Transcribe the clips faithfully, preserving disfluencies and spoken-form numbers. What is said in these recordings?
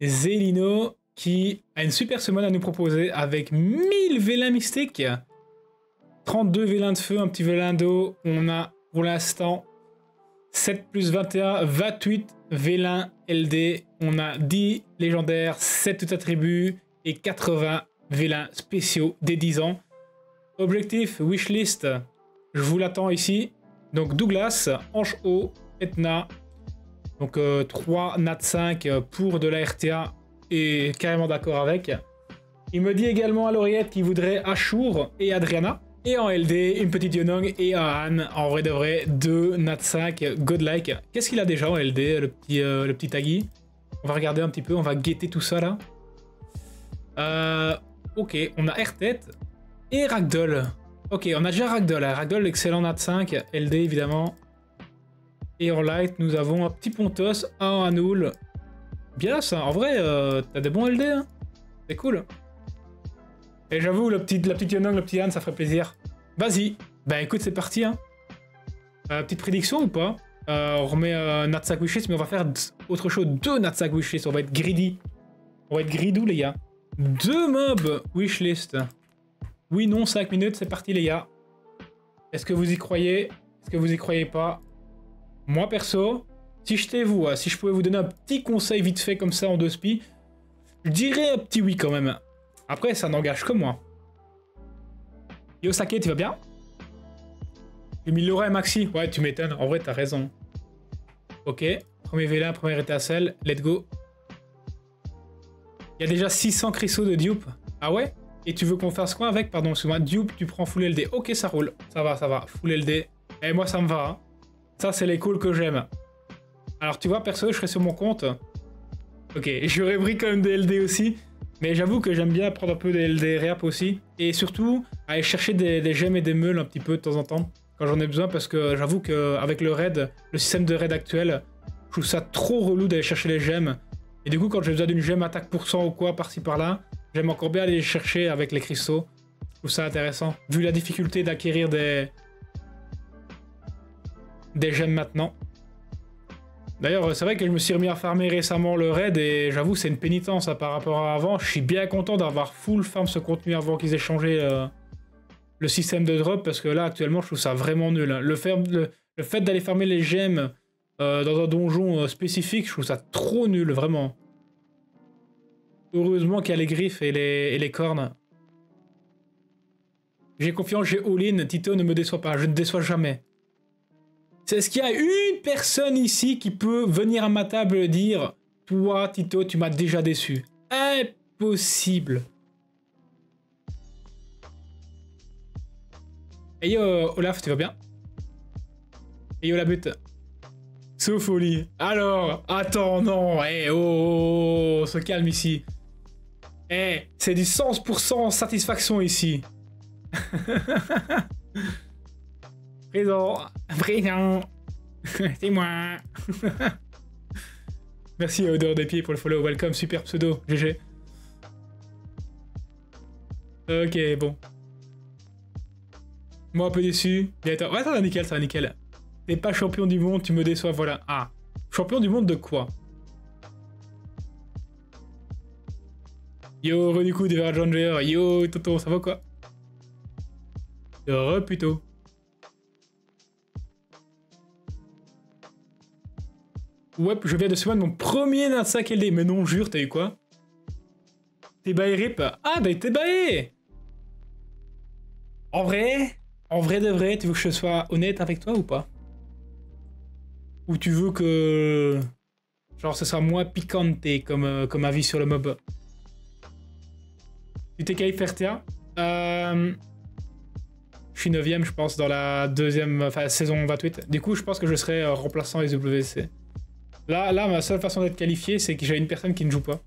Zelino qui a une super semaine à nous proposer avec mille vélins mystiques, trente-deux vélins de feu, un petit vélin d'eau. On a pour l'instant sept plus vingt et un, vingt-huit vélins L D. On a dix légendaires, sept attributs et quatre-vingts vélins spéciaux des dix ans. Objectif, wishlist, je vous l'attends ici. Donc Douglas, Ange Haut, Etna. Donc euh, trois Nat cinq pour de la R T A et carrément d'accord avec. Il me dit également à l'oreillette qu'il voudrait Ashur et Adriana. Et en L D, une petite Yonong et un Han. En vrai de vrai, deux Nat cinq godlike. Qu'est-ce qu'il a déjà en L D, le petit, euh, le petit Taggy? On va regarder un petit peu, on va guetter tout ça là. Euh, ok, on a R-Tête et Ragdoll. Ok, on a déjà Ragdoll. Hein. Ragdoll, excellent Nat cinq, L D évidemment. Et en light, nous avons un petit Pontos, un Hanoul. Bien ça, en vrai, euh, t'as des bons L D, hein. C'est cool. Et j'avoue, le petit, la petite Yonong, le petit Han, ça ferait plaisir. Vas-y. Bah écoute, c'est parti. Hein. Euh, petite prédiction ou pas? euh, On remet euh, Nat cinq wishlist, mais on va faire autre chose. Deux Nat cinq wishlist, on va être greedy. On va être gridou, les gars. Deux mobs wishlist. Oui, non, cinq minutes, c'est parti, les gars. Est-ce que vous y croyez? Est-ce que vous y croyez pas? Moi, perso, si j'étais vous, si je pouvais vous donner un petit conseil vite fait comme ça en deux spi, je dirais un petit oui quand même. Après, ça n'engage que moi. Yo, Sake, tu vas bien? J'ai mis Laura et Maxi. Ouais, tu m'étonnes. En vrai, t'as raison. Ok. Premier vélin, première étincelle. Let's go. Il y a déjà six cents cristaux de dupe. Ah ouais? Et tu veux qu'on fasse quoi avec? Pardon, excuse-moi. Dupe, tu prends full L D. Ok, ça roule. Ça va, ça va. Full L D. Et moi, ça me va. Hein. Ça, c'est les calls que j'aime. Alors, tu vois, perso, je serais sur mon compte. Ok, j'aurais pris quand même des L D aussi. Mais j'avoue que j'aime bien prendre un peu des L D réap aussi. Et surtout, aller chercher des, des gemmes et des meules un petit peu de temps en temps. Quand j'en ai besoin, parce que j'avoue qu'avec le raid, le système de raid actuel, je trouve ça trop relou d'aller chercher les gemmes. Et du coup, quand j'ai besoin d'une gemme attaque pour cent ou quoi, par-ci par-là, j'aime encore bien aller les chercher avec les cristaux. Je trouve ça intéressant. Vu la difficulté d'acquérir des... des gemmes maintenant. D'ailleurs, c'est vrai que je me suis remis à farmer récemment le raid et j'avoue, c'est une pénitence hein, par rapport à avant. Je suis bien content d'avoir full farm ce contenu avant qu'ils aient changé euh, le système de drop parce que là, actuellement, je trouve ça vraiment nul. Hein. Le, le, le fait d'aller farmer les gemmes euh, dans un donjon euh, spécifique, je trouve ça trop nul, vraiment. Heureusement qu'il y a les griffes et les, et les cornes. J'ai confiance, j'ai all-in. Tito, ne me déçoit pas, je ne déçois jamais. Est-ce qu'il y a une personne ici qui peut venir à ma table et dire « Toi, Tito, tu m'as déjà déçu. » Impossible. Hey yo, Olaf, tu vas bien? Hey yo, la butte. Sauf folie. Alors, attends, non. Hey, oh, oh, oh, on se calme ici. Hey, c'est du cent pour cent satisfaction ici. Présent, présent, c'est moi. Merci à Odeur des Pieds pour le follow, welcome, super pseudo, G G. Ok, bon. Moi un peu déçu. Ouais, ça va nickel, ça va nickel. T'es pas champion du monde, tu me déçois, voilà. Ah, champion du monde de quoi? Yo, re du coup, Divergent Gear, yo, Toto, ça va quoi? Re plutôt. Ouais, je viens de se mon premier Nat cinq L D. Mais non, jure, t'as eu quoi? T'es baé rip? Ah, bah t'es baé! En vrai? En vrai de vrai, tu veux que je sois honnête avec toi ou pas? Ou tu veux que... genre, ce soit moins picante comme, euh, comme avis sur le mob? Tu t'es qualifié R T A? Euh... Je suis neuvième, je pense, dans la deuxième... Enfin, saison vingt-huit. Du coup, je pense que je serai euh, remplaçant S W C. Là, là, ma seule façon d'être qualifié, c'est que j'ai une personne qui ne joue pas.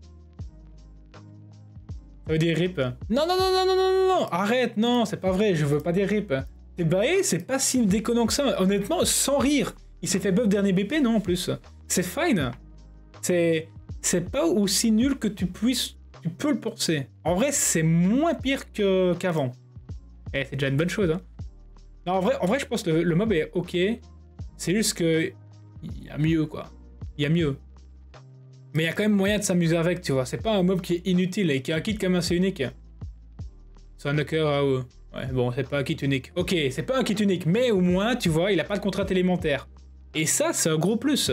Ça veut dire rip. Non, non, non, non, non, non, non, arrête, non, c'est pas vrai, je veux pas dire rip. T'es baé, c'est pas si déconnant que ça. Honnêtement, sans rire. Il s'est fait buff dernier B P, non, en plus. C'est fine. C'est... C'est pas aussi nul que tu puisses... Tu peux le penser. En vrai, c'est moins pire que qu'avant. Eh, c'est déjà une bonne chose, hein. Non, en vrai, en vrai je pense que le, le mob est ok. C'est juste que... Il y a mieux, quoi. Il y a mieux. Mais il y a quand même moyen de s'amuser avec, tu vois. C'est pas un mob qui est inutile et qui a un kit quand même assez unique. C'est un knocker à eux. Ouais, bon, c'est pas un kit unique. Ok, c'est pas un kit unique, mais au moins, tu vois, il a pas de contrainte élémentaire. Et ça, c'est un gros plus.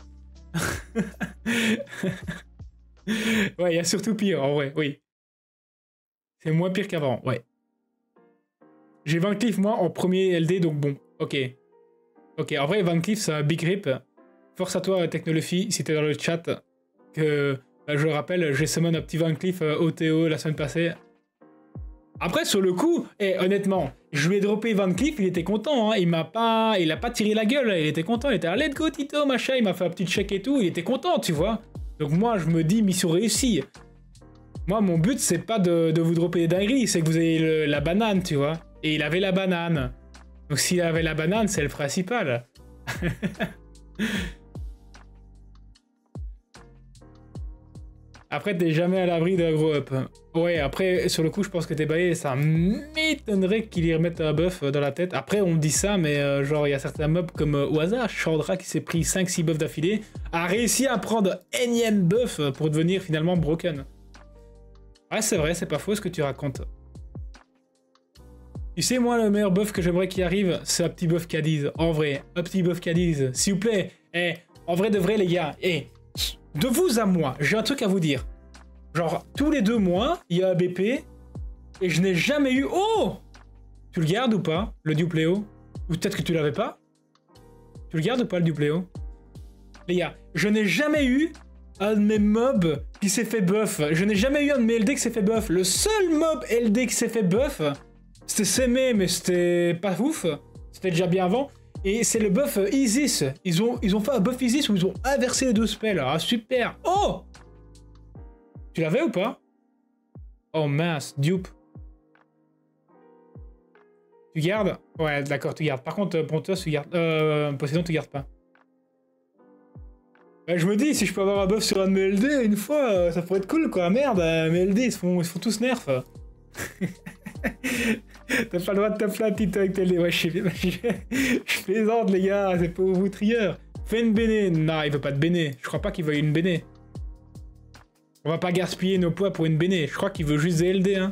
Ouais, il y a surtout pire, en vrai, oui. C'est moins pire qu'avant, ouais. J'ai Van Cleef, moi, en premier L D, donc bon, ok. Ok, en vrai, Van Cleef, c'est un big rip. Force à toi, Technolophy, si t'es dans le chat, que, bah, je rappelle, j'ai summon un petit Van Cleef euh, O T O la semaine passée. Après, sur le coup, et honnêtement, je lui ai droppé Van Cleef, il était content, hein. Il m'a pas... Il a pas tiré la gueule, il était content, il était à let's go Tito, machin, il m'a fait un petit check et tout, il était content, tu vois. Donc moi, je me dis, mission réussie. Moi, mon but, c'est pas de, de vous dropper des dingueries, c'est que vous ayez le, la banane, tu vois. Et il avait la banane. Donc s'il avait la banane, c'est le principal. Après, t'es jamais à l'abri d'un gros up. Ouais, après, sur le coup, je pense que t'es baillé. Ça m'étonnerait qu'il y remette un buff dans la tête. Après, on dit ça, mais euh, genre, il y a certains mobs comme euh, au hasard, Chandra qui s'est pris cinq six buffs d'affilée, a réussi à prendre énième buff pour devenir finalement broken. Ouais, c'est vrai, c'est pas faux ce que tu racontes. Tu sais, moi, le meilleur buff que j'aimerais qu'il arrive, c'est un petit buff Cadiz. En vrai, un petit buff Cadiz. S'il vous plaît. Eh, en vrai de vrai, les gars. Eh, de vous à moi, j'ai un truc à vous dire. Genre, tous les deux mois, il y a un B P, et je n'ai jamais eu... Oh! Tu le gardes ou pas, le Dupléo? Ou peut-être que tu l'avais pas? Tu le gardes ou pas, le Dupléo? Les gars, je n'ai jamais eu un de mes mobs qui s'est fait buff. Je n'ai jamais eu un de mes L D qui s'est fait buff. Le seul mob L D qui s'est fait buff, c'était Sémé, mais c'était pas ouf. C'était déjà bien avant. Et c'est le buff Isis. Ils ont, ils ont fait un buff Isis où ils ont inversé les deux spells. Ah, super. Oh! Tu l'avais ou pas? Oh mince, dupe. Tu gardes? Ouais, d'accord, tu gardes. Par contre, Protoss, tu gardes. Euh, Poséidon, tu gardes pas. Bah, je me dis, si je peux avoir un buff sur un de mes L D une fois, ça pourrait être cool, quoi. Merde, mes L D, ils se font, ils se font tous nerf. T'as pas le droit de taper la petite avec tes L D. Ouais, je, je, je plaisante, les gars, c'est pour vous trieur. Fais une béné. Non, il veut pas de béné. Je crois pas qu'il veuille une béné. On va pas gaspiller nos poids pour une béné. Je crois qu'il veut juste des L D, hein.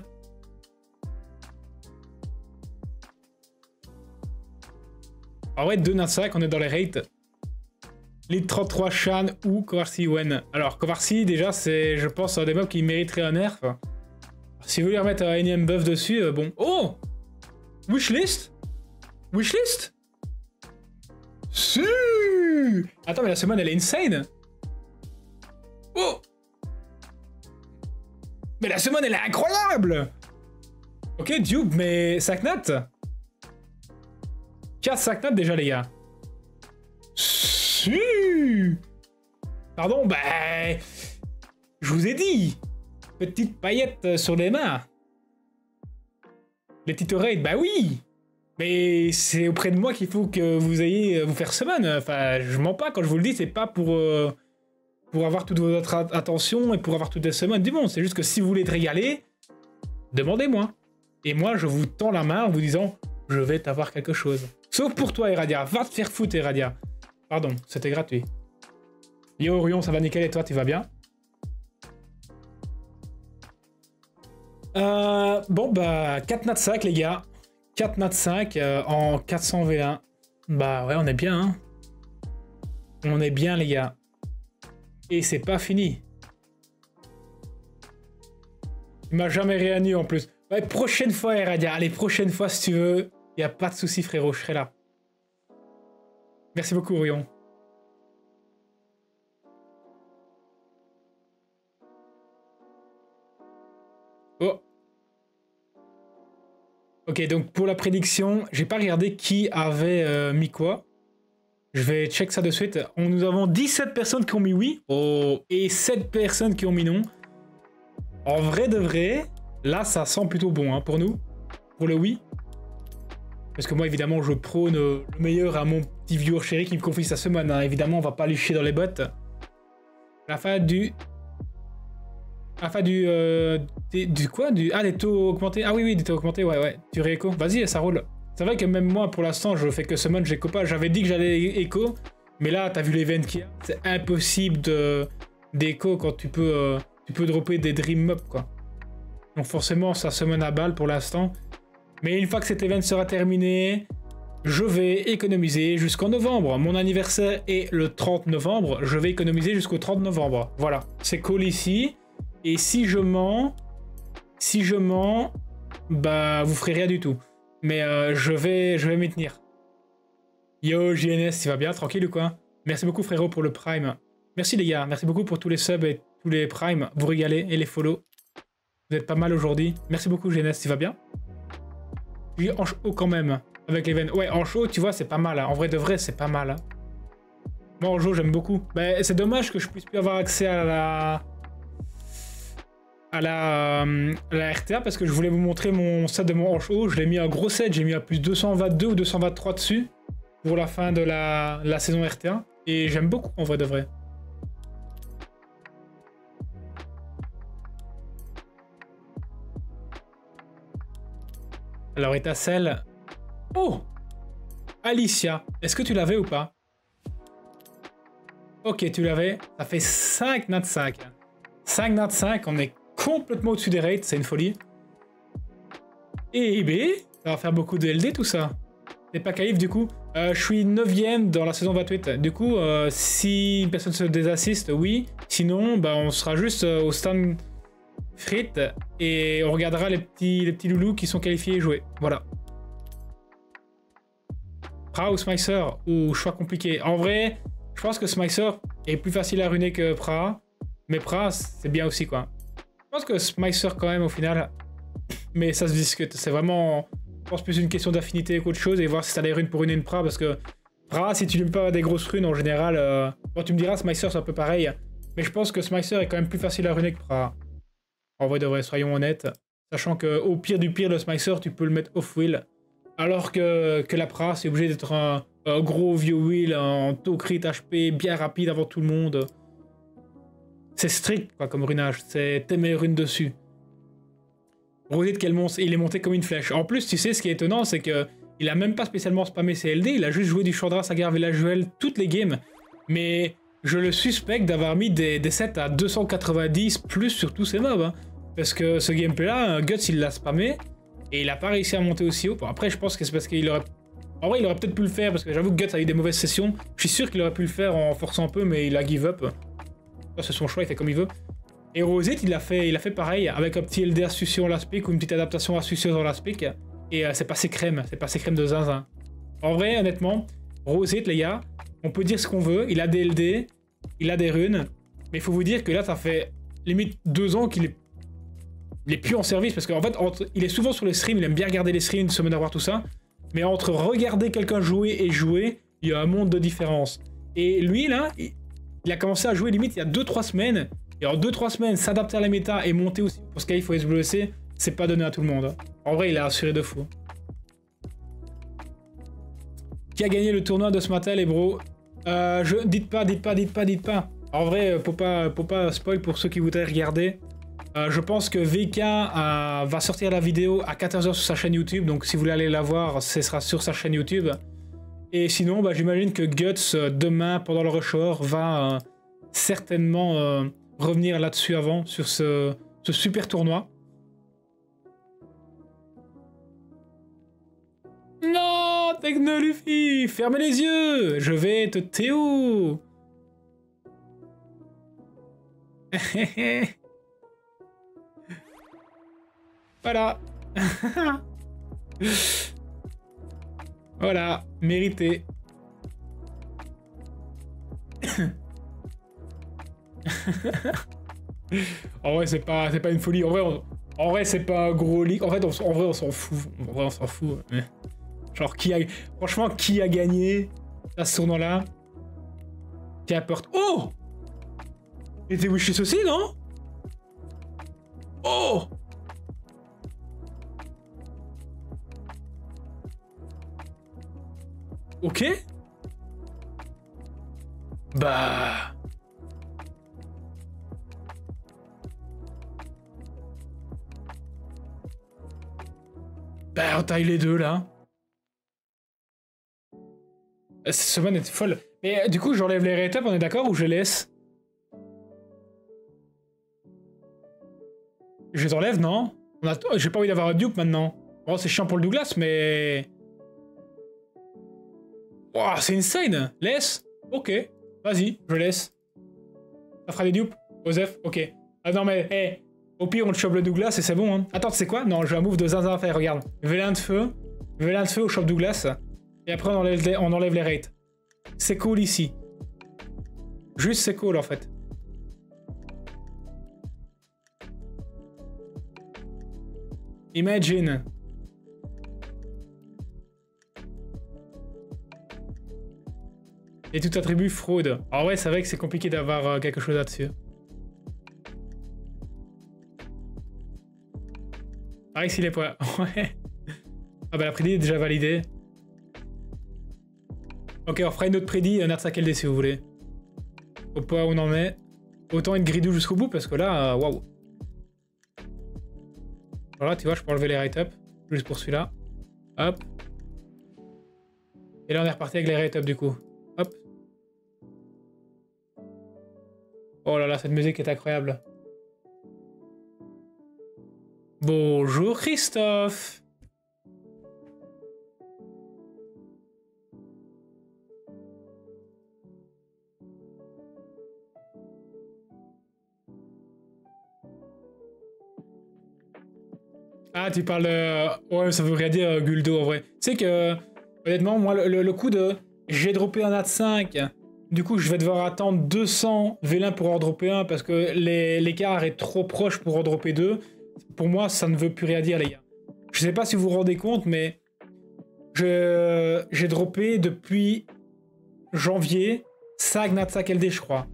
En vrai, deux Natsak, on est dans les rates. Lead trente-trois, Shan ou Kovarsi Wen. Alors, Kovarsi, déjà, c'est, je pense, un des mobs qui mériterait un nerf. Si vous voulez remettre un énième buff dessus, euh, bon. Oh! Wishlist? Wishlist? Si! Attends, mais la semaine, elle est insane! Oh! Mais la semaine, elle est incroyable! Ok, Duke, mais Saknat? quatre Saknat déjà, les gars. Si! Pardon, bah... Je vous ai dit! Petite paillette sur les mains. Les petites oreilles, bah oui! Mais c'est auprès de moi qu'il faut que vous ayez vous faire semaine. Enfin, je mens pas quand je vous le dis, c'est pas pour... Euh, pour avoir toute votre attention et pour avoir toutes les semaines du monde. C'est juste que si vous voulez te régaler, demandez-moi. Et moi, je vous tends la main en vous disant, je vais t'avoir quelque chose. Sauf pour toi, Iradia. Va te faire foutre, Iradia. Pardon, c'était gratuit. Yo, Orion, ça va nickel et toi, tu vas bien? euh, Bon, bah, quatre nat cinq, les gars. quatre nat cinq euh, en quatre cents V un. Bah ouais, on est bien, hein. On est bien, les gars. Et c'est pas fini. Tu m'as jamais réuni en plus. Ouais, prochaine fois, Iradia. Allez, prochaine fois, si tu veux. Y a pas de souci, frérot. Je serai là. Merci beaucoup, Orion. Oh. Ok, donc pour la prédiction, j'ai pas regardé qui avait euh, mis quoi. Je vais check ça de suite. On, nous avons dix-sept personnes qui ont mis oui. Oh. Et sept personnes qui ont mis non. En vrai de vrai, là, ça sent plutôt bon hein, pour nous. Pour le oui. Parce que moi, évidemment, je prône le meilleur à mon petit viewer chéri qui me confie sa semaine. Hein. Évidemment, on va pas lui chier dans les bottes. La fin du... La fin du... Euh, des, du quoi du, Ah, des taux augmentés. Ah oui, oui, des taux augmentés, ouais, ouais. Du réécho. Vas-y, ça roule. C'est vrai que même moi, pour l'instant, je fais que semaine, j'écho pas. J'avais dit que j'allais écho. Mais là, t'as vu l'event qu'il y a. C'est impossible de, d'écho quand tu peux, euh, tu peux dropper des Dream Mobs, quoi. Donc forcément, ça se mène à balle pour l'instant. Mais une fois que cet event sera terminé, je vais économiser jusqu'en novembre. Mon anniversaire est le trente novembre. Je vais économiser jusqu'au trente novembre. Voilà, c'est cool ici. Et si je mens, si je mens, bah vous ferez rien du tout. Mais euh, je vais, je vais m'y tenir. Yo J N S, tu vas bien, tranquille ou quoi? Merci beaucoup frérot pour le prime. Merci les gars, merci beaucoup pour tous les subs et tous les primes. Vous régalez et les follow. Vous êtes pas mal aujourd'hui. Merci beaucoup J N S, tu vas bien? Oui, en haut quand même. Avec les veines. Ouais, en chaud, tu vois, c'est pas mal. Hein. En vrai de vrai, c'est pas mal. Hein. Moi, en chaud, j'aime beaucoup. Mais c'est dommage que je puisse plus avoir accès à la... À la... à la R T A parce que je voulais vous montrer mon set de mon hanche haut. Je l'ai mis à gros set. J'ai mis à plus deux cent vingt-deux ou deux cent vingt-trois dessus pour la fin de la, la saison R T A. Et j'aime beaucoup, en vrai de vrai. Alors, étincelle... Oh! Alicia, est-ce que tu l'avais ou pas? Ok, tu l'avais. Ça fait cinq nat cinq. cinq nat cinq, on est complètement au-dessus des rates, c'est une folie. Et B, ça va faire beaucoup de L D tout ça. C'est pas caïf du coup. Euh, je suis neuvième dans la saison vingt-huit. Du coup, euh, si une personne se désassiste, oui. Sinon, bah, on sera juste euh, au stand frites et on regardera les petits, les petits loulous qui sont qualifiés et joués. Voilà. Pra ou Smicer ou choix compliqué. En vrai, je pense que Smicer est plus facile à ruiner que Pra. Mais Pra, c'est bien aussi, quoi. Je pense que Smicer, quand même, au final... Mais ça se discute. C'est vraiment, je pense, plus une question d'affinité qu'autre chose. Et voir si t'as des runes pour ruiner une Pra. Parce que Pra, si tu n'aimes pas des grosses runes, en général... Euh... Bon, tu me diras, Smicer, c'est un peu pareil. Mais je pense que Smicer est quand même plus facile à ruiner que Pra. En vrai, de vrai, soyons honnêtes. Sachant qu'au pire du pire, le Smicer, tu peux le mettre off-wheel. Alors que, que la Pra, c'est obligé d'être un, un gros vieux wheel, en taux crit H P, bien rapide avant tout le monde. C'est strict, quoi, comme runage. C'est t'aimer rune dessus. Rosette, quel monstre. Il est monté comme une flèche. En plus, tu sais, ce qui est étonnant, c'est que il a même pas spécialement spammé ses L D, il a juste joué du Chandra, Sagar, Villageoel, toutes les games. Mais je le suspecte d'avoir mis des, des sets à deux cent quatre-vingt-dix plus sur tous ses mobs. Hein. Parce que ce gameplay-là, Guts, il l'a spammé. Et il a pas réussi à monter aussi haut. Bon, après, je pense que c'est parce qu'il aurait... En vrai, il aurait peut-être pu le faire, parce que j'avoue que Guts a eu des mauvaises sessions. Je suis sûr qu'il aurait pu le faire en forçant un peu, mais il a give up. C'est son choix, il fait comme il veut. Et Rosette, il a fait, il a fait pareil, avec un petit L D astucieux en last pick, ou une petite adaptation astucieuse en last pick. Et euh, c'est passé crème, c'est passé crème de zinzin. En vrai, honnêtement, Rosette, les gars, on peut dire ce qu'on veut. Il a des L D, il a des runes. Mais il faut vous dire que là, ça fait limite deux ans qu'il est... Il est plus en service parce qu'en fait, entre, il est souvent sur les streams, il aime bien regarder les streams, se mettre à voir tout ça. Mais entre regarder quelqu'un jouer et jouer, il y a un monde de différence. Et lui, là, il, il a commencé à jouer limite il y a deux trois semaines. Et en deux trois semaines, s'adapter à la méta et monter aussi pour Skype ou S W C, c'est pas donné à tout le monde. En vrai, il a assuré de fou. Qui a gagné le tournoi de ce matin, les bros? euh, je... Dites pas, dites pas, dites pas, dites pas. En vrai, faut pas, faut pas spoil pour ceux qui voudraient regarder. Euh, je pense que V K euh, va sortir la vidéo à quatorze heures sur sa chaîne YouTube, donc si vous voulez aller la voir, ce sera sur sa chaîne YouTube. Et sinon, bah, j'imagine que Guts, euh, demain, pendant le rush hour, va euh, certainement euh, revenir là-dessus avant, sur ce, ce super tournoi. Non, Technoluffy, fermez les yeux, je vais te Théo. Voilà. Voilà, mérité. En vrai, c'est pas, c'est pas une folie. En vrai, on, en vrai, c'est pas un gros leak. En fait, on, en vrai, on s'en fout. En vrai, on s'en fout. Mais... Genre, qui a... Franchement, qui a gagné à ce tournoi-là? Qui apporte... Oh! Il était Wishlist aussi, non? Oh! Ok. Bah... Bah, on taille les deux, là. Cette semaine était folle. Mais du coup, j'enlève les rate-up, on est d'accord, ou je les laisse? Je les enlève, non? A... J'ai pas envie d'avoir un dupe maintenant. Bon, c'est chiant pour le Douglas, mais... Wow, c'est insane. Laisse. Ok. Vas-y, je laisse. Ça fera des dupes. Joseph, ok. Ah non, mais, hé. Hey, au pire, on te chope le Douglas et c'est bon, hein. Attends, c'est quoi? Non, j'ai un move de zinzin à faire, regarde. Vélin de feu. Vélin de feu au chope Douglas. Et après, on enlève, on enlève les rates. C'est cool ici. Juste, c'est cool, en fait. Imagine. Et tout attribut fraude. Ah ouais, c'est vrai que c'est compliqué d'avoir euh, quelque chose là-dessus. Ah, ici les points. Ouais. Ah bah la prédit est déjà validée. Ok, on fera une autre prédit, euh, Natsa Kelde si vous voulez. Au point où on en est. Autant être gridou jusqu'au bout parce que là, waouh. Wow. Voilà, tu vois, je peux enlever les rate up. Juste pour celui-là. Hop. Et là, on est reparti avec les rate up du coup. Hop. Oh là là, cette musique est incroyable. Bonjour Christophe. Ah, tu parles de... Ouais, ça veut rien dire, Guldo, en vrai. Tu sais que, honnêtement, moi, le, le, le coup de... J'ai droppé un A de cinq, du coup, je vais devoir attendre deux cents vélins pour en dropper un, parce que l'écart est trop proche pour en dropper deux. Pour moi, ça ne veut plus rien dire, les gars. Je sais pas si vous vous rendez compte, mais... J'ai droppé depuis janvier cinq Natsa Kelde, je crois.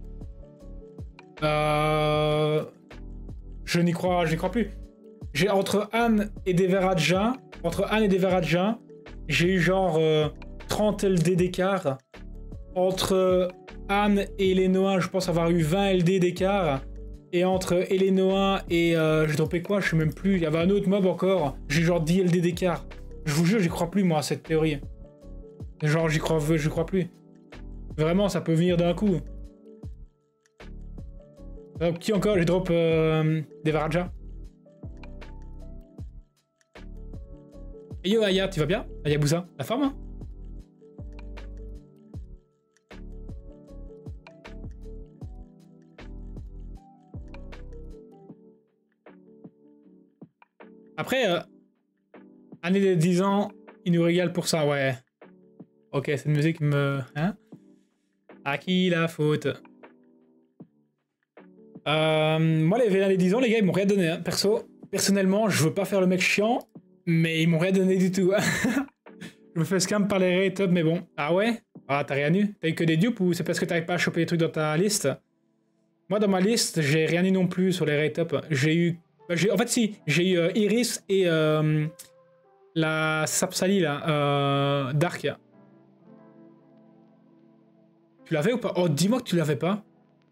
Euh... Je n'y crois, je n'y crois plus. J'ai entre Anne et Deveraja, entre Anne et Deveraja, j'ai eu genre euh, trente L D d'écart. Entre Anne et Elenoa, je pense avoir eu vingt L D d'écart. Et entre Elenoa et euh, j'ai droppé quoi, je sais même plus. Il y avait un autre mob encore, j'ai genre dix L D d'écart. Je vous jure, j'y crois plus moi à cette théorie. Genre j'y crois, j'y crois plus. Vraiment, ça peut venir d'un coup. Donc, qui encore? J'ai drop euh, Deveraja. Yo Aya, tu vas bien? Ayabusa, la forme hein? Après, euh, année de dix ans, il nous régale pour ça, ouais. Ok, cette musique me... Hein? À qui la faute? euh, Moi, les vélins des dix ans, les gars, ils m'ont rien donné, hein. Perso, personnellement, je veux pas faire le mec chiant. Mais ils m'ont rien donné du tout. Je me fais scam par les rate up, mais bon. Ah ouais? Ah, t'as rien eu? T'as eu que des dupes ou c'est parce que t'arrives pas à choper les trucs dans ta liste? Moi, dans ma liste, j'ai rien eu non plus sur les rate up. J'ai eu... Bah, en fait, si. J'ai eu euh, Iris et euh, la Sapsali, là. Euh, Dark. Tu l'avais ou pas? Oh, dis-moi que tu l'avais pas.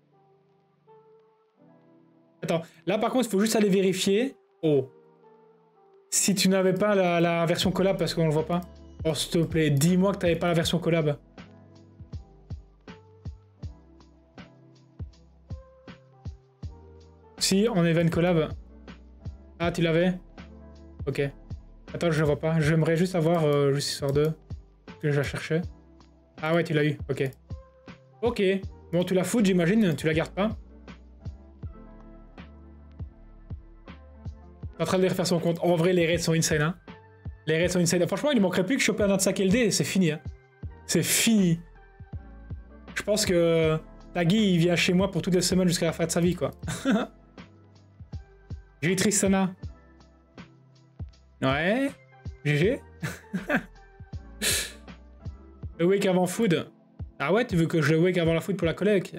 Attends. Là, par contre, il faut juste aller vérifier. Oh. Si tu n'avais pas la, la version collab parce qu'on le voit pas. Oh s'il te plaît, dis-moi que t'avais pas la version collab. Si, en event collab. Ah, tu l'avais? Ok. Attends, je la vois pas. J'aimerais juste avoir, euh, juste histoire de... que je la cherchais. Ah ouais, tu l'as eu, ok. Ok. Bon, tu la fous, j'imagine, tu la gardes pas. En train de refaire son compte. En vrai, les raids sont insane, hein. Les raids sont insane. Franchement, il ne manquerait plus que choper un Natsa Kelde et c'est fini, hein. C'est fini. Je pense que Taggy, il vient chez moi pour toutes les semaines jusqu'à la fin de sa vie, quoi. J'ai eu Tristana. Ouais. G G. Le wake avant food. Ah ouais, tu veux que je le wake avant la food pour la collecte?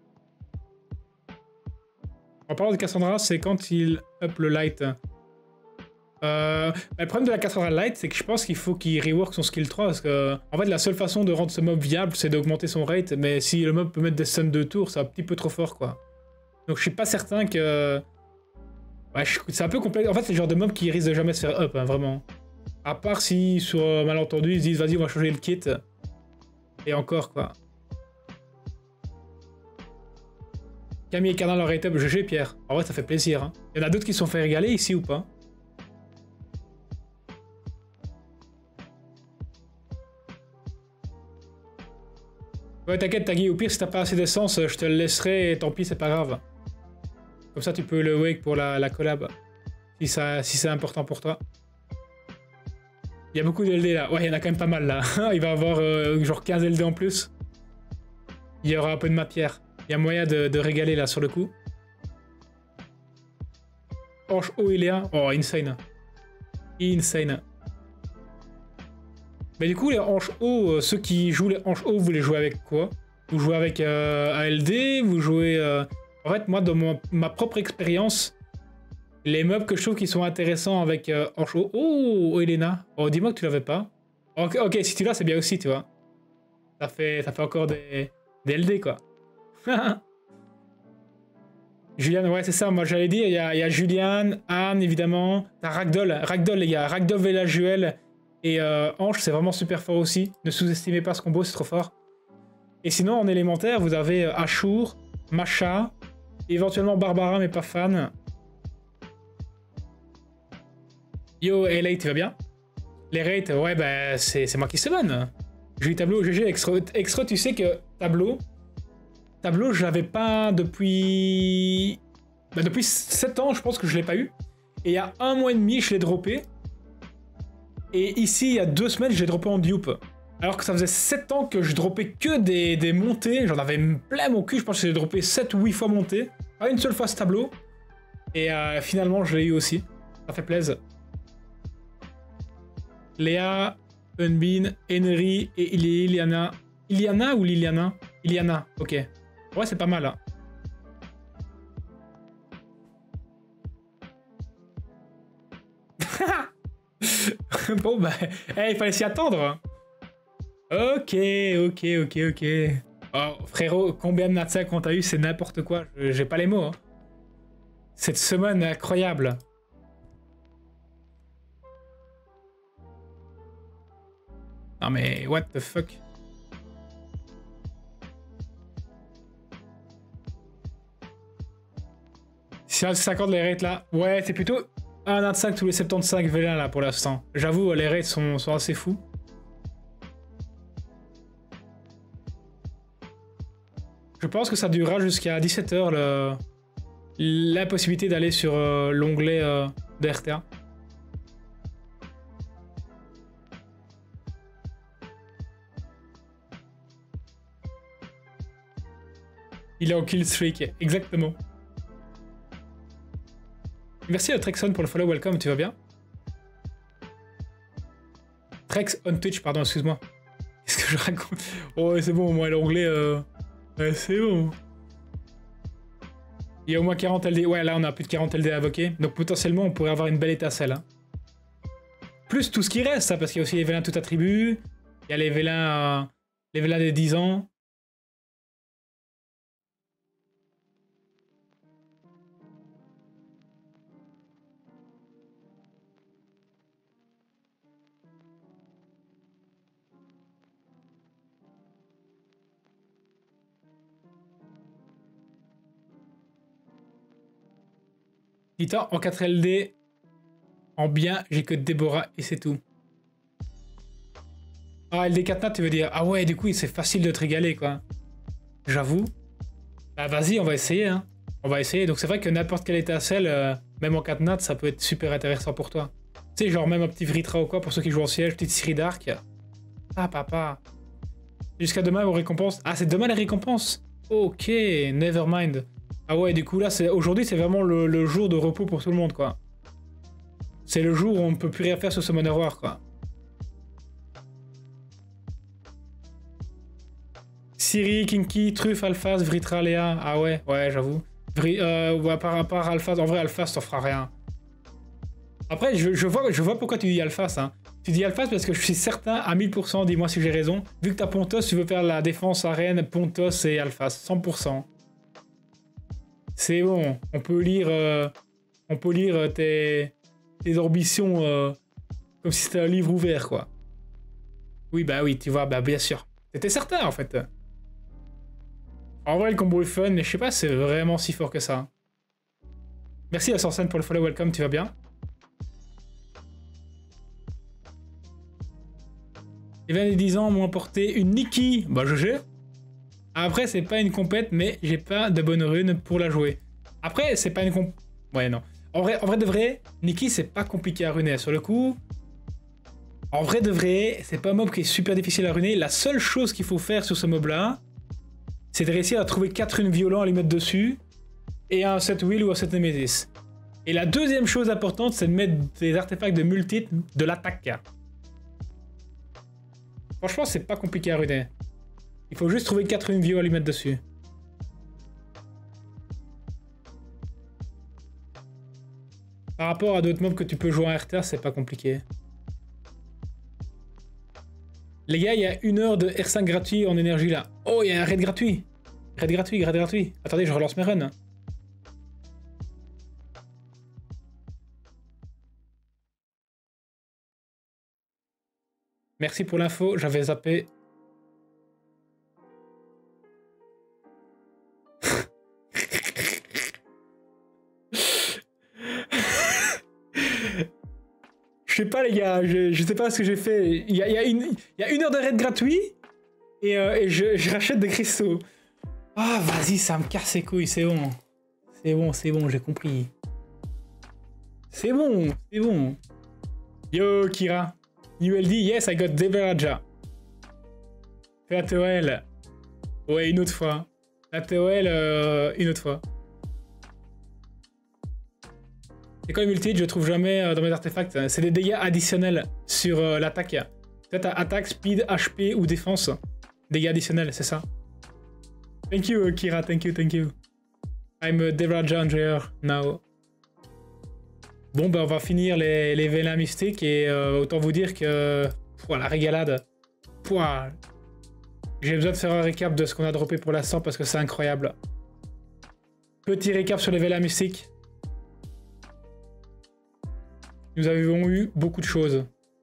En parlant de Cassandra, c'est quand il up le light. Euh, bah, le problème de la Cassandra light, c'est que je pense qu'il faut qu'il rework son skill trois. Parce que, en fait, la seule façon de rendre ce mob viable, c'est d'augmenter son rate. Mais si le mob peut mettre des stuns de tour, c'est un petit peu trop fort, quoi. Donc je suis pas certain que... Ouais, c'est un peu complexe. En fait, c'est le genre de mob qui risque de jamais se faire up, hein, vraiment. À part si, sur euh, malentendu, ils se disent, vas-y, on va changer le kit. Et encore, quoi. Camille et Cardin leur rate up, G G Pierre. En vrai, ça fait plaisir. Hein. Il y en a d'autres qui se sont fait régaler ici ou pas? Ouais, t'inquiète, Tagui, au pire, si t'as pas assez d'essence, je te le laisserai et tant pis, c'est pas grave. Comme ça, tu peux le wake pour la, la collab. Si, ça, si c'est important pour toi. Il y a beaucoup de L D là. Ouais, il y en a quand même pas mal là. Il va y avoir euh, genre quinze L D en plus. Il y aura un peu de ma pierre. Il y a moyen de, de régaler là sur le coup. Hanche haut, il est un. Oh, insane. Insane. Mais du coup, les hanches haut, euh, ceux qui jouent les hanches haut, vous les jouez avec quoi? Vous jouez avec euh, un L D? Vous jouez... Euh... En fait, moi, dans mon, ma propre expérience, les mobs que je trouve qui sont intéressants avec euh, hanches haut... Oh, oh, Elena. Oh, dis-moi que tu l'avais pas. Ok, ok, si tu l'as, c'est bien aussi, tu vois. Ça fait, ça fait encore des, des L D, quoi. Julian, ouais, c'est ça. Moi, j'allais dire, il y a, y a Julian, Anne, évidemment. T'as Ragdoll. Ragdoll, les gars. Ragdoll, Vela, Juel et euh, Ange, c'est vraiment super fort aussi. Ne sous-estimez pas ce combo, c'est trop fort. Et sinon, en élémentaire, vous avez euh, Ashur, Masha, éventuellement Barbara, mais pas fan. Yo, L A, tu vas bien? Les rates, ouais, bah, c'est moi qui se bonne. J'ai eu tableau G G, extra, extra, tu sais que tableau... Tableau, je l'avais pas depuis... Bah, depuis sept ans, je pense que je l'ai pas eu. Et il y a un mois et demi, je l'ai droppé. Et ici, il y a deux semaines, je l'ai droppé en dupe. Alors que ça faisait sept ans que je droppais que des, des montées. J'en avais plein mon cul, je pense que j'ai droppé sept ou huit fois montées. Pas une seule fois ce tableau. Et euh, finalement, je l'ai eu aussi. Ça fait plaisir. Léa, Unbin, Henry et Iliana. Iliana ou Liliana? Iliana, ok. Ouais, c'est pas mal, hein. Bon, bah... Hey, il fallait s'y attendre. Ok, ok, ok, ok. Oh, frérot, combien de Natsa qu'on t'a eu, c'est n'importe quoi. J'ai pas les mots, hein. Cette semaine incroyable. Non mais, what the fuck? cinquante les rates là. Ouais, c'est plutôt un vingt-cinq tous les soixante-quinze V un là pour l'instant. J'avoue, les rates sont, sont assez fous. Je pense que ça durera jusqu'à dix-sept heures le... la possibilité d'aller sur euh, l'onglet euh, de R T A. Il est en kill streak, exactement. Merci à Trexon pour le follow, welcome, tu vas bien? Trex on Twitch, pardon, excuse-moi. Qu'est-ce que je raconte? Oh, c'est bon, moi, l'onglet, euh... ouais, c'est bon. Il y a au moins quarante L D. Ouais, là, on a plus de quarante L D à invoquer. Donc, potentiellement, on pourrait avoir une belle étincelle. Hein. Plus tout ce qui reste, ça, parce qu'il y a aussi les vélins tout attribut. Il y a les vélins, euh... les vélins des dix ans. Titan en quatre L D, en bien, j'ai que Déborah et c'est tout. Ah, L D quatre nat, tu veux dire? Ah ouais, du coup, c'est facile de te régaler, quoi. J'avoue. Bah vas-y, on va essayer, hein. On va essayer. Donc c'est vrai que n'importe quelle étincelle, euh, même en quatre nat, ça peut être super intéressant pour toi. Tu sais, genre même un petit Vritra ou quoi, pour ceux qui jouent en siège, petite Siri Dark. Ah, papa. Jusqu'à demain, vos récompenses. Ah, c'est demain les récompenses? Ok, never mind. Ah ouais, du coup là, aujourd'hui c'est vraiment le, le jour de repos pour tout le monde, quoi. C'est le jour où on ne peut plus rien faire sur ce Summoner War, quoi. Siri, Kinky, Truffe, Alphas, Vritra, Léa. Ah ouais, ouais, j'avoue. Euh, ouais, par part Alphas, en vrai, Alphas, t'en fera rien. Après, je, je, vois, je vois pourquoi tu dis Alphas, hein. Tu dis Alphas parce que je suis certain, à mille pour cent, dis-moi si j'ai raison, vu que t'as Pontos, tu veux faire la défense arène, Pontos et Alphas, cent pour cent. C'est bon, on peut lire, euh, on peut lire tes, tes ambitions euh, comme si c'était un livre ouvert, quoi. Oui, bah oui, tu vois, bah bien sûr. T'étais certain, en fait. En vrai, le combo est fun, mais je sais pas si c'est vraiment si fort que ça. Merci à Sorsen pour le follow, welcome, tu vas bien? Les vingt et dix ans m'ont apporté une Nikki. Bah, je gère. Après, c'est pas une compète, mais j'ai pas de bonne rune pour la jouer. Après, c'est pas une comp... Ouais, non. En vrai, en vrai de vrai, Nikki, c'est pas compliqué à runer. Sur le coup, en vrai de vrai, c'est pas un mob qui est super difficile à runer. La seule chose qu'il faut faire sur ce mob-là, c'est de réussir à trouver quatre runes violents à lui mettre dessus, et un set Will ou un set Nemesis. Et la deuxième chose importante, c'est de mettre des artefacts de multi de l'attaque. Franchement, c'est pas compliqué à runer. Il faut juste trouver quatre runes violents à lui mettre dessus. Par rapport à d'autres mobs que tu peux jouer en R T R, c'est pas compliqué. Les gars, il y a une heure de R cinq gratuit en énergie là. Oh, il y a un raid gratuit. Raid gratuit, raid gratuit. Attendez, je relance mes runs. Merci pour l'info, j'avais zappé. Je sais pas les gars, je, je sais pas ce que j'ai fait. Il y a, il y a une, il y a une heure de raid gratuit et, euh, et je, je rachète des cristaux. Ah vas-y, ça me casse les couilles, c'est bon. C'est bon, c'est bon, j'ai compris. C'est bon, c'est bon. Yo Kira. U L D, yes, I got Deveraja. Fais la T O L. Ouais, une autre fois. La T O L, euh, une autre fois. C'est quoi le multi? Je le trouve jamais euh, dans mes artefacts. C'est des dégâts additionnels sur euh, l'attaque. Peut-être attaque, speed, H P ou défense. Dégâts additionnels, c'est ça. Thank you, Kira. Thank you, thank you. I'm a Deveraja enjoyer now. Bon, bah, on va finir les, les vélins mystiques et euh, autant vous dire que. Pouah, la régalade. Pouah. J'ai besoin de faire un récap de ce qu'on a droppé pour l'instant parce que c'est incroyable. Petit récap sur les vélins mystiques. Nous avons eu beaucoup de choses.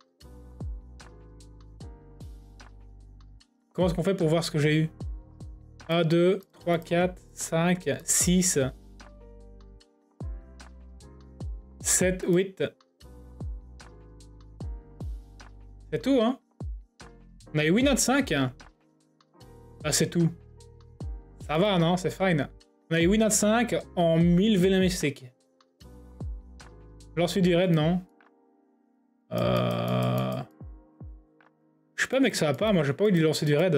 Comment est-ce qu'on fait pour voir ce que j'ai eu? un, deux, trois, quatre, cinq, six, sept, huit. C'est tout, hein? On a eu huit notes cinq. Ah, c'est tout. Ça va, non? C'est fine. On a eu huit notes cinq en mille vélins mystiques. Lancer du raid, non. Euh... Je sais pas, mec, ça va pas. Moi, j'ai pas envie de lancer du raid.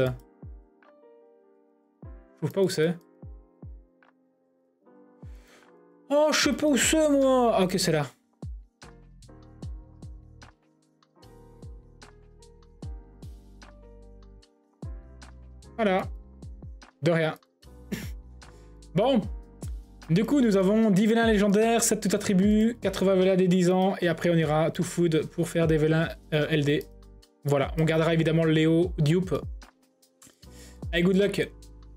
Je trouve pas où c'est. Oh, je sais pas où c'est, moi. Ah, ok, c'est là. Voilà. De rien. Bon. Du coup, nous avons dix vélins légendaires, sept tout attributs, quatre-vingts vélins des dix ans, et après on ira tout food pour faire des vélins euh, L D. Voilà, on gardera évidemment Léo Dupe. Allez, good luck.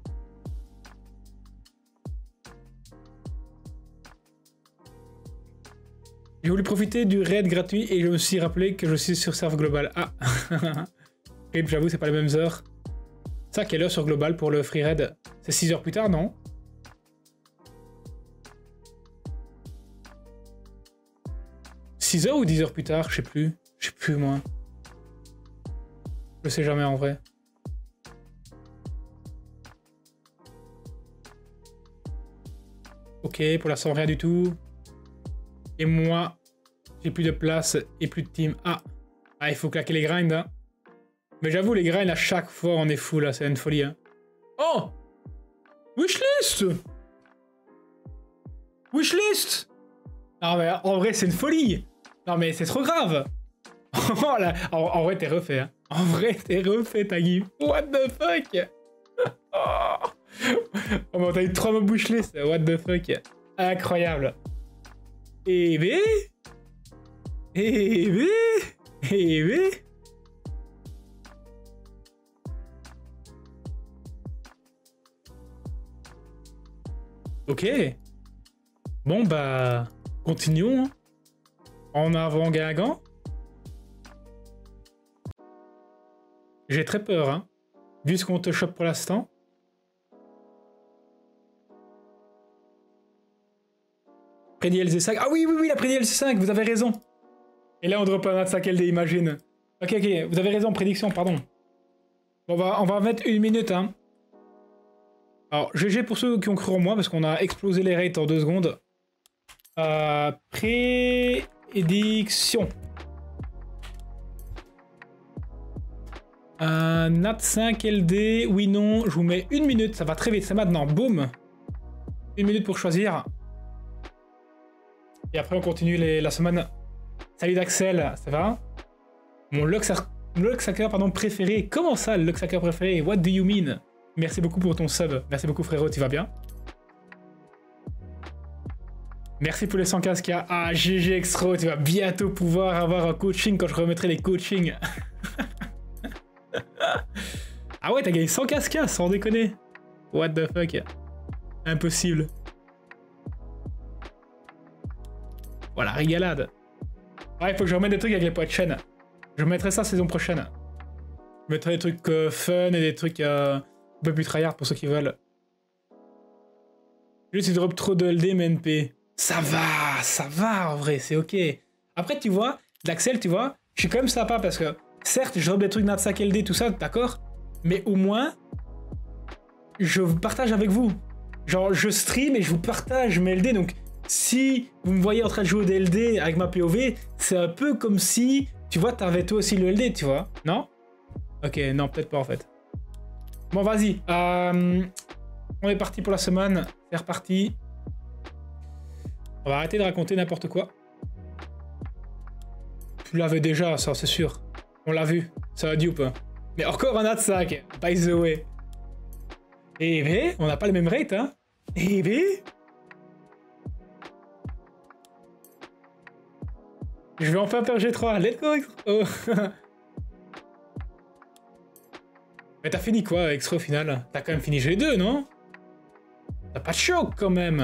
J'ai voulu profiter du raid gratuit et je me suis rappelé que je suis sur serve global. Ah. J'avoue, c'est pas les mêmes heures. Ça, quelle heure sur global pour le free raid? C'est six heures plus tard, non? six heures ou dix heures plus tard? Je sais plus. Je sais plus, moi. Je sais jamais en vrai. Ok, pour l'instant, rien du tout. Et moi, j'ai plus de place et plus de team. Ah, ah il faut claquer les grinds. Hein. Mais j'avoue, les grinds, à chaque fois, on est fou, là. C'est une folie. Hein. Oh! Wishlist! Wishlist! Non, mais en vrai, c'est une folie! Non, mais c'est trop grave! Oh, là, en, en vrai, t'es refait. Hein. En vrai, t'es refait, ta gueule. What the fuck? Oh, oh mais t'as eu trois mobs wishlist. What the fuck? Incroyable. Et B? Et B? Et B? Ok. Bon bah, continuons. Hein. En avant Guingamp. J'ai très peur, hein. Vu ce qu'on te chope pour l'instant. Prédit L Z cinq. Ah oui, oui, oui, la prédit L Z cinq, vous avez raison. Et là, on drop un cinq L D, imagine. Ok, ok, vous avez raison, prédiction, pardon. On va, on va mettre une minute, hein. Alors, G G pour ceux qui ont cru en moi, parce qu'on a explosé les rates en deux secondes. Euh, prédiction. Euh, Nat cinq L D, oui, non, je vous mets une minute, ça va très vite, c'est maintenant, boum. Une minute pour choisir. Et après, on continue les, la semaine. Salut d'Axel, ça va? Mon Luxhacker pardon, préféré. Comment ça, le Luxhacker préféré? What do you mean? Merci beaucoup pour ton sub. Merci beaucoup, frérot, tu vas bien? Merci pour les cent quinze K. Ah, G G Extro, tu vas bientôt pouvoir avoir un coaching quand je remettrai les coachings. Ah ouais, t'as gagné cent quinze K, sans déconner. What the fuck? Impossible. Voilà, régalade. Ouais, il faut que je remette des trucs avec les poids de chaîne. Je mettrai ça saison prochaine. Je mettrai des trucs euh, fun et des trucs euh, un peu plus tryhard pour ceux qui veulent. Juste, il drop trop de L D, mais N P. Ça va, ça va en vrai, c'est ok. Après, tu vois, d'Axel, tu vois, je suis quand même sympa parce que, certes, je drop des trucs Nat cinq L D, tout ça, d'accord, mais au moins, je partage avec vous. Genre, je stream et je vous partage mes L D, donc si vous me voyez en train de jouer des L D avec ma P O V, c'est un peu comme si, tu vois, t'avais toi aussi le L D, tu vois, non? Ok, non, peut-être pas en fait. Bon, vas-y. Euh, on est parti pour la semaine. C'est reparti. On va arrêter de raconter n'importe quoi. Tu l'avais déjà, ça, c'est sûr. On l'a vu. Ça va dupe. Mais encore un Nat cinq, by the way. Eh ben, on n'a pas le même rate, hein. Eh ben. Je vais enfin faire G trois. Let's go, oh. Mais t'as fini quoi, Extra, au final? T'as quand même fini G deux, non? T'as pas de choc, quand même.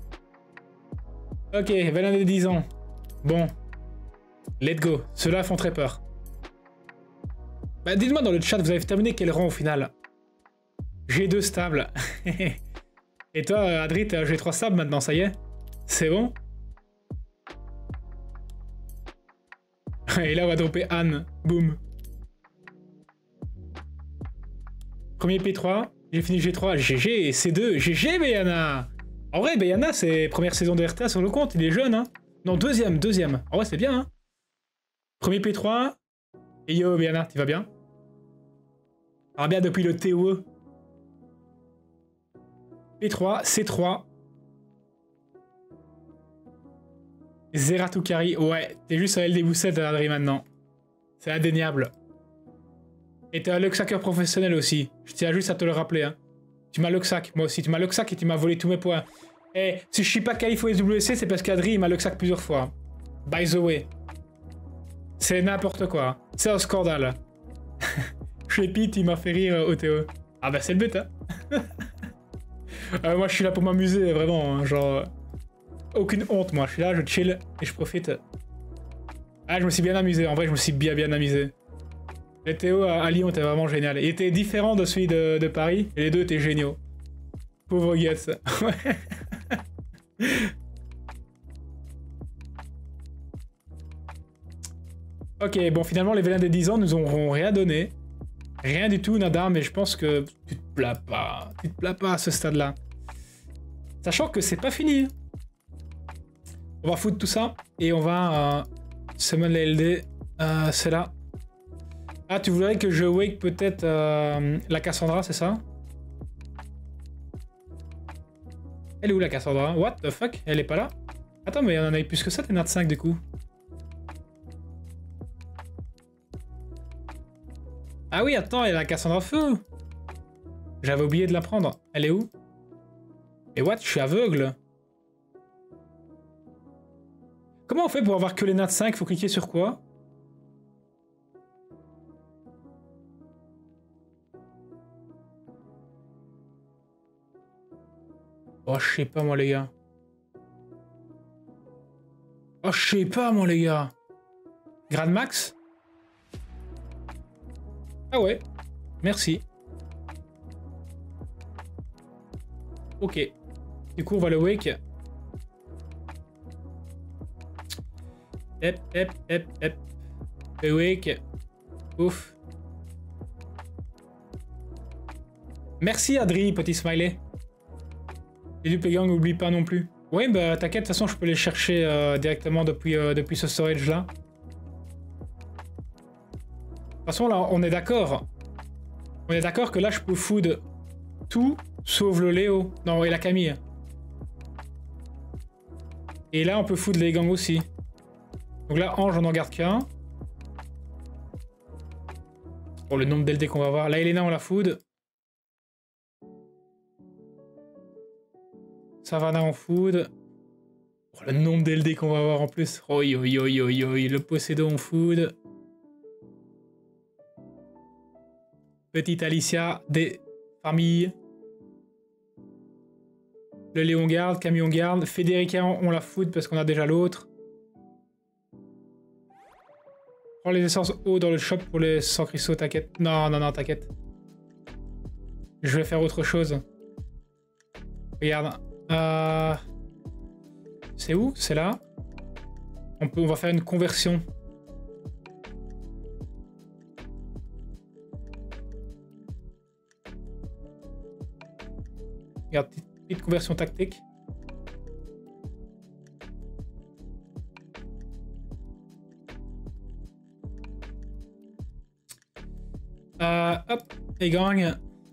Ok, Valin de dix ans. Bon. Let's go. Ceux-là font très peur. Bah, dites-moi dans le chat, vous avez terminé quel rang, au final? G deux stable. Et toi, Adri, t'es à G trois stable, maintenant, ça y est? C'est bon? Et là, on va dropper Anne. Boum. Premier P trois, j'ai fini G trois, G G, C deux, G G Bayana. En vrai, Bayana, c'est première saison de R T A sur le compte, il est jeune, hein. Non, deuxième, deuxième. En vrai, c'est bien, hein. Premier P trois, et yo, Bayana, tu vas bien? Ah bien, depuis le T O E. P trois, C trois. Zeratukari, ouais, t'es juste à L D Bousset à Adri maintenant. C'est indéniable. Et t'es un Luxhacker professionnel aussi. Je tiens juste à te le rappeler. Hein. Tu m'as Luxhack, moi aussi. Tu m'as Luxhack et tu m'as volé tous mes points. Eh, si je suis pas qualifié au S W C, c'est parce qu'Adri m'a Luxhack plusieurs fois. By the way. C'est n'importe quoi. C'est un scandale. Pete, il m'a fait rire au T O. Ah bah c'est le but, hein. euh, moi je suis là pour m'amuser, vraiment. Hein, genre... Aucune honte, moi. Je suis là, je chill et je profite. Ah, je me suis bien amusé. En vrai, je me suis bien bien amusé. Le Théo à, à Lyon était vraiment génial. Il était différent de celui de, de Paris, et les deux étaient géniaux. Pauvre Guess. Ok, bon, finalement, les vélins des dix ans nous auront rien donné. Rien du tout, nada, mais je pense que tu te plains pas. Tu te plains pas à ce stade-là. Sachant que c'est pas fini. On va foutre tout ça, et on va... Euh, summon les L D. Euh, c'est là. Ah, tu voudrais que je wake peut-être euh, la Cassandra, c'est ça? Elle est où la Cassandra? What the fuck? Elle est pas là? Attends, mais il y en a eu plus que ça, t'es Nat cinq du coup. Ah oui, attends, il y a la Cassandra feu. J'avais oublié de la prendre. Elle est où? Et what? Je suis aveugle. Comment on fait pour avoir que les Nat cinq? Faut cliquer sur quoi? Oh, je sais pas, moi, les gars. Oh, je sais pas, moi, les gars. Grade max? Ah ouais. Merci. Ok. Du coup, on va le wake. hep, hep, hep, hep. Awake. Ouf. Merci Adri, petit smiley. Les dupes gang, n'oublie pas non plus. Ouais, bah t'inquiète, de toute façon, je peux les chercher euh, directement depuis, euh, depuis ce storage là. De toute façon, là, on est d'accord. On est d'accord que là, je peux food tout sauf le Léo. Non, et la Camille. Et là, on peut food les gangs aussi. Donc là, Ange, on en garde qu'un. Pour le nombre d'L D qu'on va avoir. Là, Elena, on la food. Savannah, on food. Oh, le nombre d'L D qu'on va avoir en plus. Oi, oi, oi, oi, oi. Le Possédo, on food. Petite Alicia, des familles. Le Léon garde, Camille on garde. Federica, on la food parce qu'on a déjà l'autre. Prends les essences eau dans le shop pour les sans cristaux, t'inquiète. Non, non, non, t'inquiète. Je vais faire autre chose. Regarde. Euh... C'est où? C'est là. On, peut, on va faire une conversion. Regarde, petite, petite conversion tactique. Euh, hop, les gangs.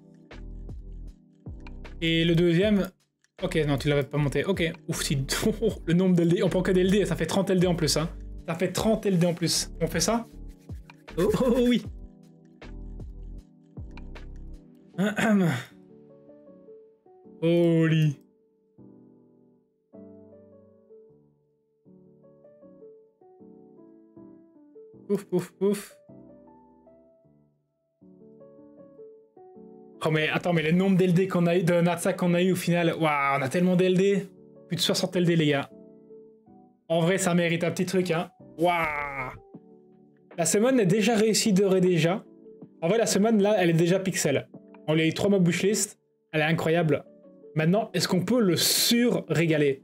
Et le deuxième... Ok, non, tu l'avais pas monté. Ok, ouf, si... le nombre d'L D. On prend que des L D, ça fait trente L D en plus. Hein. Ça fait trente L D en plus. On fait ça? Oh, oh, oh oui. Holy. Pouf, pouf, pouf. Oh mais attends, mais le nombre d'L D qu'on a eu, de Natsa qu'on a eu au final, waouh, on a tellement d'L D. Plus de soixante L D les gars. En vrai, ça mérite un petit truc, hein. Waouh. La semaine est déjà réussie d'heure et déjà. En vrai, la semaine là, elle est déjà pixel. On lui a eu trois mobs wishlist. Elle est incroyable. Maintenant, est-ce qu'on peut le sur-régaler?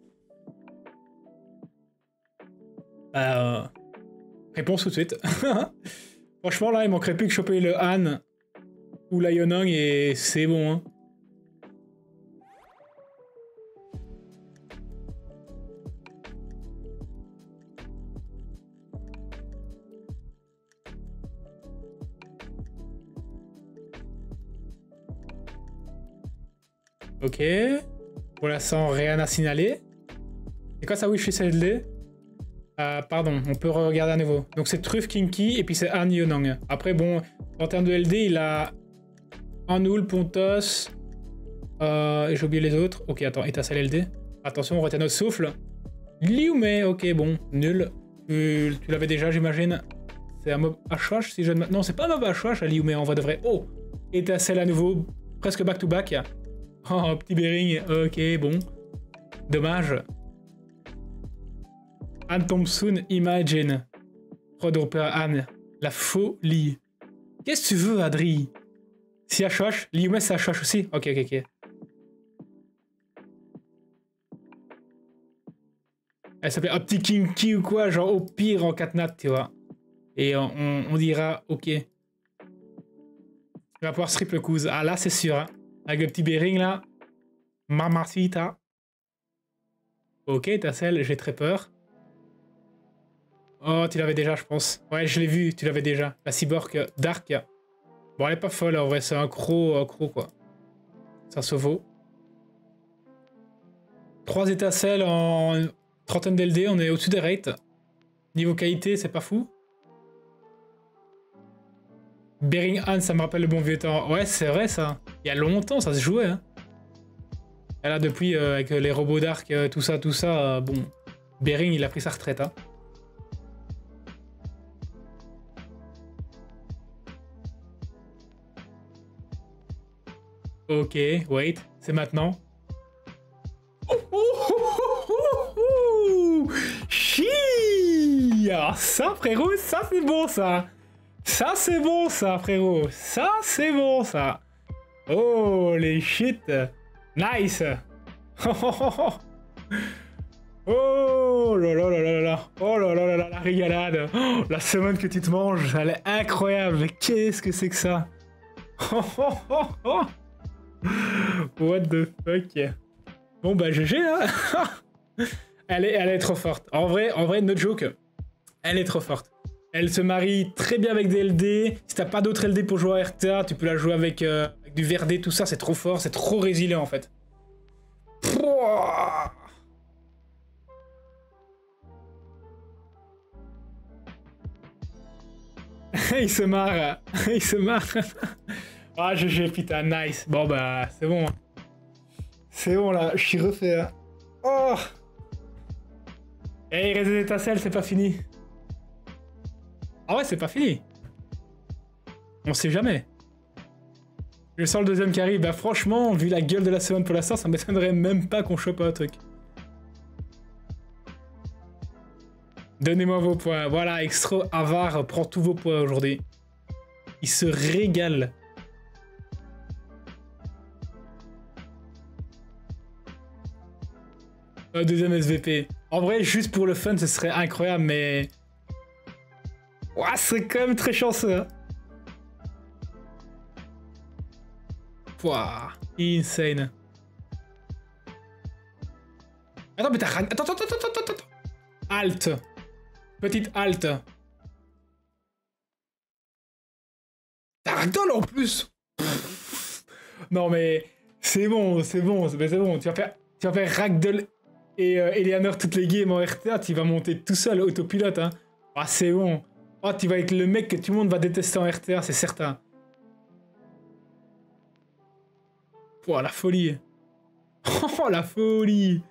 euh... Réponse tout de suite. Franchement, là, il manquerait plus que choper le Han ou la Yonong et c'est bon. Hein. Ok. Pour l'instant, rien à signaler. C'est quoi ça, oui, je suis L D? Euh, pardon, on peut regarder à nouveau. Donc c'est Truffe Kinky et puis c'est Han Yonong. Après, bon, en termes de L D, il a Anoul, Pontos. Euh, et j'ai oublié les autres. Ok, attends, étincelle L D. Attention, on retient notre souffle. Liu Mei, ok, bon, nul. Tu, tu l'avais déjà, j'imagine. C'est un mob H H si je ne... Non, c'est pas un mob H H à Liu Mei, en vrai de vrai. Oh, étincelle à nouveau, presque back to back. Oh, petit Bering, ok, bon. Dommage. Anne Thompson, Imagine. Rodropper Anne. La folie. Qu'est-ce que tu veux, Adri? Si H H, Liu Mei c'est H H aussi? Ok, ok, ok. Elle s'appelle un petit Kinky ou quoi, genre au pire en quatre nat, tu vois. Et on, on, on dira, ok. Il va pouvoir strip le cousin. Ah là, c'est sûr, hein. Avec le petit Bering là. Mamacita. Ok, Tassel, j'ai très peur. Oh, tu l'avais déjà, je pense. Ouais, je l'ai vu, tu l'avais déjà. La cyborg Dark. Bon, elle est pas folle, en vrai, c'est un croc, un croc, quoi. Ça se vaut. Trois étincelles en trentaine d'L D, on est au-dessus des rates. Niveau qualité, c'est pas fou. Bering Han, ça me rappelle le bon vieux temps. Ouais, c'est vrai, ça. Il y a longtemps, ça se jouait, hein. Et là, depuis, euh, avec les robots d'arc, euh, tout ça, tout ça, euh, bon... Bering, il a pris sa retraite, hein. Ok, wait, c'est maintenant. Oh, oh, oh, oh, oh, Chi. Alors ça, frérot, ça c'est bon, ça. Ça c'est bon, ça, frérot. Ça c'est bon, ça. Oh, les shit. Nice. Oh là là là là là. Oh là là là là. régalade. Oh, la semaine que tu te manges, elle est incroyable. Mais qu'est-ce que c'est que ça? Oh, oh, oh, oh. What the fuck? Bon bah G G hein. elle, est, elle est trop forte. En vrai, en vrai, no joke, elle est trop forte. Elle se marie très bien avec des L D. Si t'as pas d'autres L D pour jouer à R T A, tu peux la jouer avec, euh, avec du V R D, tout ça, c'est trop fort, c'est trop résilient en fait. Pouah. Il se marre, il se marre. Ah G G, putain, nice. Bon bah, c'est bon. C'est bon là, je suis refait. Hein. Oh. Et il reste des étincelles, c'est pas fini. Ah ouais, c'est pas fini. On sait jamais. Je sens le deuxième qui arrive. Bah franchement, vu la gueule de la semaine pour l'instant, ça m'étonnerait même pas qu'on chope un truc. Donnez-moi vos points. Voilà, Extra Avare prend tous vos points aujourd'hui. Il se régale. Un deuxième S V P. En vrai, juste pour le fun, ce serait incroyable, mais... Ouah, c'est quand même très chanceux. Hein. Pouah, insane. Attends, mais t'as... Attends, attends, attends, attends, attends. Halte. Petite halte. T'as ragdoll en plus. Non mais... C'est bon, c'est bon, c'est bon. Tu vas faire, tu vas faire ragdoll et euh, Eleanor toutes les games en R T A, tu vas monter tout seul autopilote. Hein. Ah, c'est bon. Oh, tu vas être le mec que tout le monde va détester en R T A, c'est certain. Oh, la folie. Oh, la folie.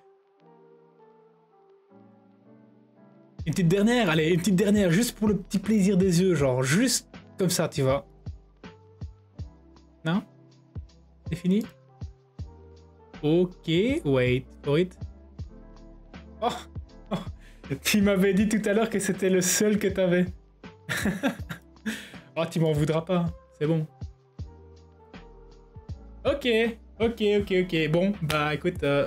Une petite dernière, allez, une petite dernière, juste pour le petit plaisir des yeux, genre, juste comme ça, tu vois. Non? C'est fini? Ok, wait for it. Oh, oh. Tu m'avais dit tout à l'heure que c'était le seul que t'avais. Oh, tu m'en voudras pas, c'est bon. Ok, ok, ok, ok. Bon, bah écoute... Euh...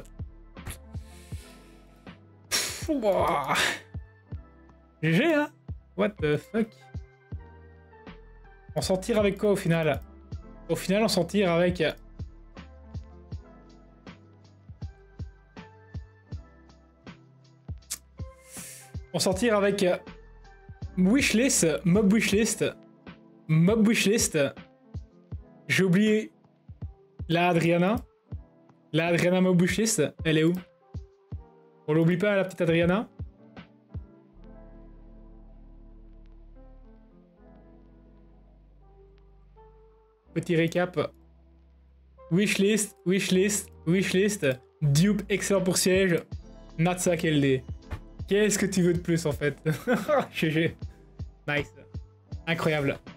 Pff, wow. G G, hein? What the fuck? On s'en tire avec quoi au final? Au final, on s'en tire avec... On s'en tire avec... Wishlist, Mob Wishlist. Mob Wishlist. J'ai oublié... La Adriana. La Adriana Mob Wishlist. Elle est où? On l'oublie pas, la petite Adriana? Petit récap. Wishlist, wishlist, wishlist. Dupe, excellent pour siège. Natsak L D. Qu'est-ce que tu veux de plus en fait? G G. Nice. Incroyable.